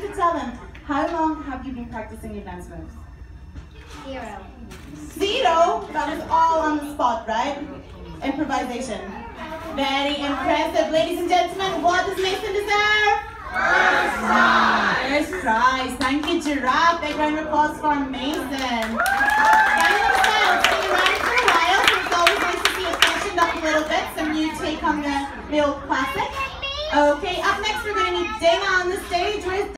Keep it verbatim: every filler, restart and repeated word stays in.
to tell them, how long have you been practicing your dance moves? Zero. Zero? That was all on the spot, right? Improvisation. Very impressive. Ladies and gentlemen, what does Mason deserve? First prize! First prize. Thank you, Giraffe. Big round of applause for Mason. Gangnam Style, stick around for a while, so it's always nice to see it freshened up a little bit. Some new take on the, the old classic. Okay, up next we're going to meet Dana on the stage. Where's